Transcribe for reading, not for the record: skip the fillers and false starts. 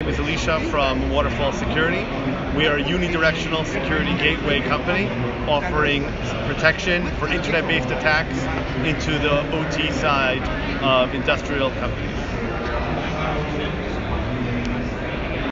name is Elisha from Waterfall Security. We are a unidirectional security gateway company offering protection for internet-based attacks into the OT side of industrial companies.